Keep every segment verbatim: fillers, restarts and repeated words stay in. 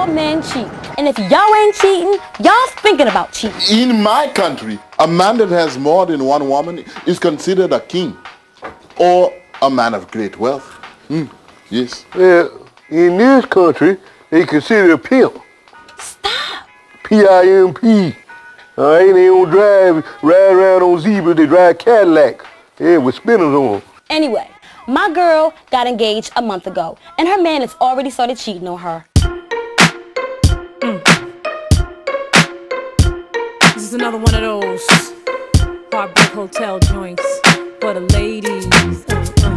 men cheat. And if y'all ain't cheating, y'all thinking about cheating. In my country, a man that has more than one woman is considered a king or a man of great wealth. Hmm. Yes. Well, in this country, they consider a pimp. Stop. P I M P. All right, they don't drive, ride around on zebras, they drive Cadillacs. Yeah, with spinners on them. Anyway, my girl got engaged a month ago, and her man has already started cheating on her. Mm. This is another one of those heartbreak hotel joints for the ladies. Uh, uh.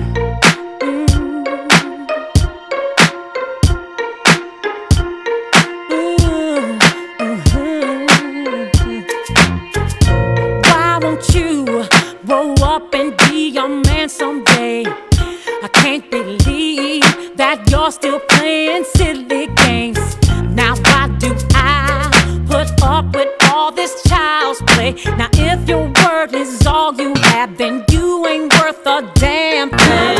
Someday I can't believe that you're still playing silly games. Now why do I put up with all this child's play? Now if your word is all you have, then you ain't worth a damn thing.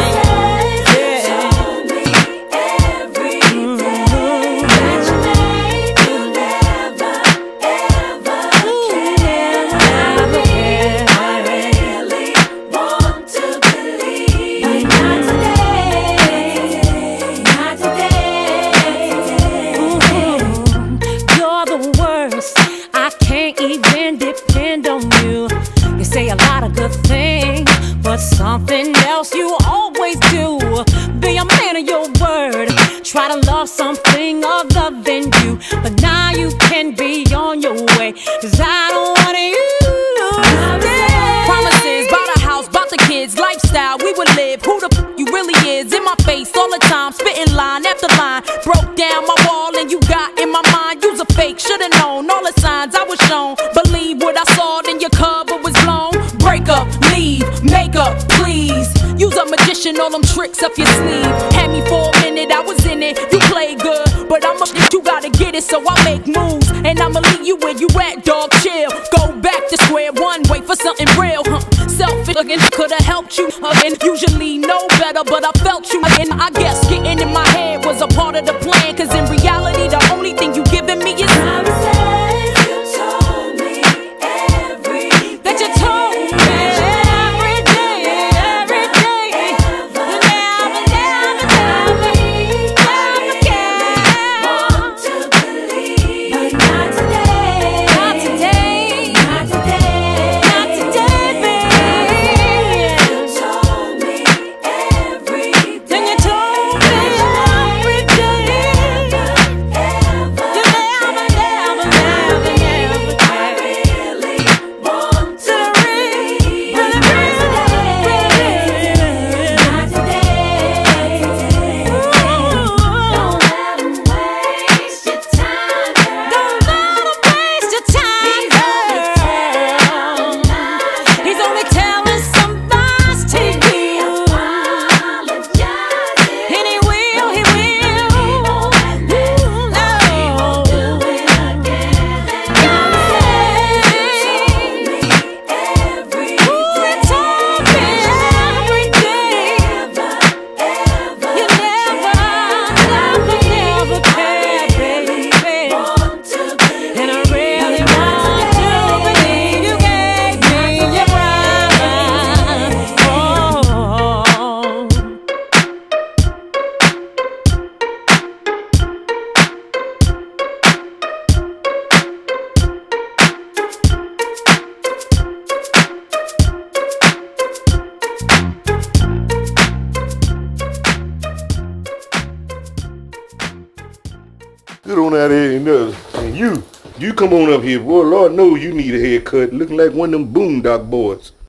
Something else you always do. Be a man of your word. Try to love something other than you. But now you can be on your way, 'cause I don't want you. Promises, bought a house, bought the kids, lifestyle we would live. Who the f you really is in my face all the time, spitting line after line. Broke down my wall and you got in my mind. You's a fake, should've known all the signs I was shown. Believe what I saw, then your cover was blown. Break up, leave, make up, please. Use a magician, all them tricks up your sleeve. Had me for a minute, I was in it. You play good, but I'm a bitch, you gotta get it, so I make moves. And I'ma leave you where you at, dog, chill. Go back to square one, wait for something real, huh? Selfish again, could've helped you again. Usually know better, but I felt you again. I guess getting in my head was a part of the plan, 'cause in reality, the only thing you giving me is promises. You told me everything that you told me. Get on out here and, uh, and you, you come on up here, boy. Lord knows you need a haircut, looking like one of them Boondock boys.